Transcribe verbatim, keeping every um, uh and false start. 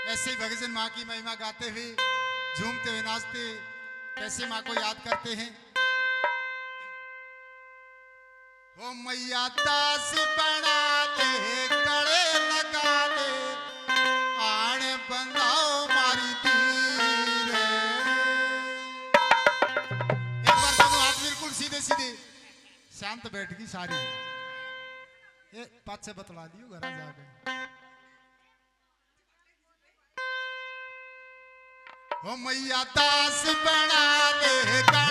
ऐसे ही भगवान माँ की महिमा गाते हुए झूमते हुए नाचते कैसे माँ को याद करते हैं। ओ मैया दास बना ले गले लगा ले आण बंधाओ मारी तीर। एक बार दोनों हाथ बिल्कुल सीधे सीधे शांत बैठ गई सारी। ये पाँच से बतला दियो घर जाके। ओ मैया दास बना ले